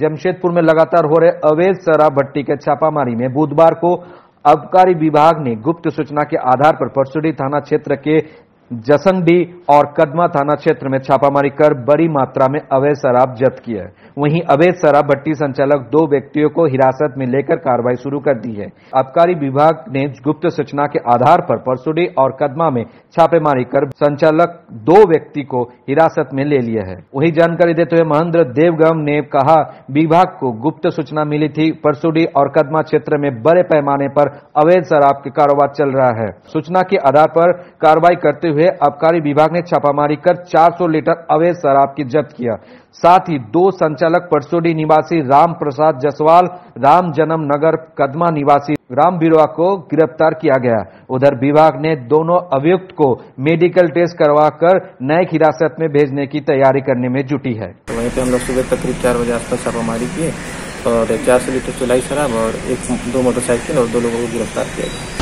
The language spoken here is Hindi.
जमशेदपुर में लगातार हो रहे अवैध शराब भट्टी के छापामारी में बुधवार को आबकारी विभाग ने गुप्त सूचना के आधार पर परसुडी थाना क्षेत्र के जसंगडी और कदमा थाना क्षेत्र में छापामारी कर बड़ी मात्रा में अवैध शराब जब्त की है। वहीं अवैध शराब भट्टी संचालक 2 व्यक्तियों को हिरासत में लेकर कार्रवाई शुरू कर दी है। आबकारी विभाग ने गुप्त सूचना के आधार पर परसुडी और कदमा में छापेमारी कर संचालक 2 व्यक्ति को हिरासत में ले लिया है। वही जानकारी देते हुए महेंद्र देवगम ने कहा, विभाग को गुप्त सूचना मिली थी, परसुडी और कदमा क्षेत्र में बड़े पैमाने पर अवैध शराब का कारोबार चल रहा है। सूचना के आधार पर कार्रवाई करते हुए आबकारी विभाग ने छापामारी कर 400 लीटर अवैध शराब की जब्त किया। साथ ही 2 संचालक परसुडी निवासी राम प्रसाद जसवाल, राम जन्म नगर कदमा निवासी राम बिरुआ को गिरफ्तार किया गया। उधर विभाग ने दोनों अभियुक्त को मेडिकल टेस्ट करवाकर न्यायिक हिरासत में भेजने की तैयारी करने में जुटी है। तो वहीं पे हम लोग सुबह तकरीब 4 बजे आसपास छापामारी किए और 400 लीटर चुलाई शराब और 2 मोटरसाइकिल और 2 लोगों को गिरफ्तार किया।